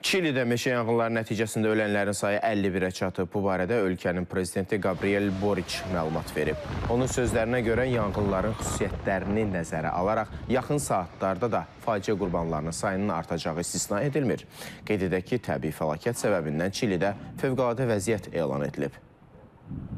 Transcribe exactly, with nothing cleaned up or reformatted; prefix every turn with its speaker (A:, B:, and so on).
A: Çilidə meşə yanğınları nəticəsində ölənlərin sayı əlli birə çatıb. Bu barədə ölkənin prezidenti Gabriel Boric məlumat verib. Onun sözlərinə görə yanğınların xüsusiyyətlərini nəzərə alaraq yaxın saatlarda da faciə qurbanlarının sayının artacağı istisna edilmir. Qeyd edək ki, təbii fəlakət səbəbindən Çilidə fövqəladə vəziyyət elan edilib.